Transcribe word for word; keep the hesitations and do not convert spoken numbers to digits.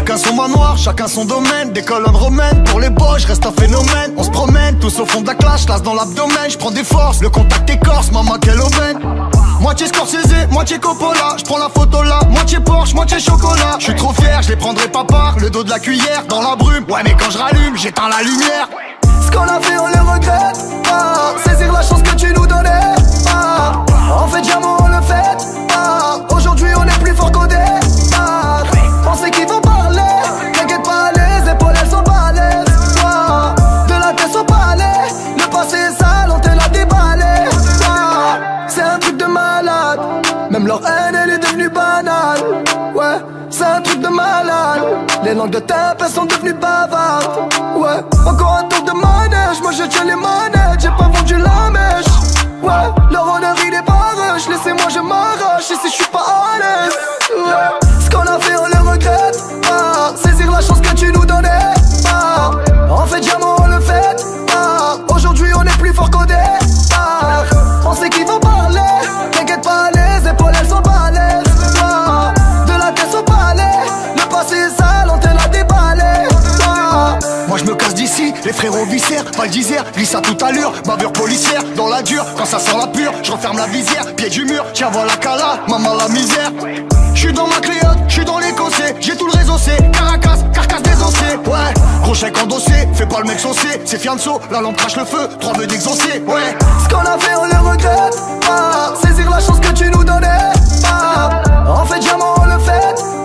Chacun son manoir, chacun son domaine. Des colonnes romaines, pour les boys, je reste un phénomène. On se promène, tous au fond de la clash, classe dans l'abdomen. Je prends des forces, le contact écorce, maman quelle aubaine. Moitié Scorsese, moitié Coppola. Je prends la photo là, moitié Porsche, moitié chocolat. Je suis trop fier, je les prendrai pas par le dos de la cuillère. Dans la brume, ouais mais quand je rallume, j'éteins la lumière. Ce qu'on a fait on le regrette pas. Saisir la chance que tu nous donnais pas. On fait diamant, on le fait pas. Aujourd'hui on est plus fort qu'au départ. On sait qu'ils vont parler, t'inquiète pas, les épaules elles sont balèzes. De la tête sont balais, le passé est sale, on te l'a déballé. C'est un truc de malade, même leur haine elle est devenue banale. Ouais, c'est un truc de malade. Les langues de tape elles sont devenues bavardes. Ouais, encore un tour de manège, moi je tiens les manettes, j'ai pas vendu la mèche. Ouais, leur honneur il est pas rush, laissez-moi je m'arrache, et si je suis pas à l'aise. Ouais, ce qu'on a fait on le regrette pas. Saisir la chance que tu nous donnais pas. On fait diamant, on le fait pas. Aujourd'hui on est plus fort qu'au départ. On sait qu'ils vont parler, t'inquiète pas, les épaules elles sont balèzes. De la tête sont balais, le passé est sale, on te l'a déballé. Moi je me casse d'ici, les frérots viscères, Val d'Isère, glisse à toute allure, bavure policière, dans la dure, quand ça sent la pure, je referme la visière, pied du mur, tiens voilà cala, maman la misère. J'suis dans ma Cléote, j'suis dans l'écossais, j'ai tout le réseau c'est Caracas, carcasse désossée. Ouais, gros chèque endossé, fais pas le mec saucé, c'est fianso, la lampe crache le feu, trois vœux d'exaucer. Ouais, ce qu'on a fait on le regrette pas. Saisir la chance que tu nous donnais pas. On fait diamant, on le fait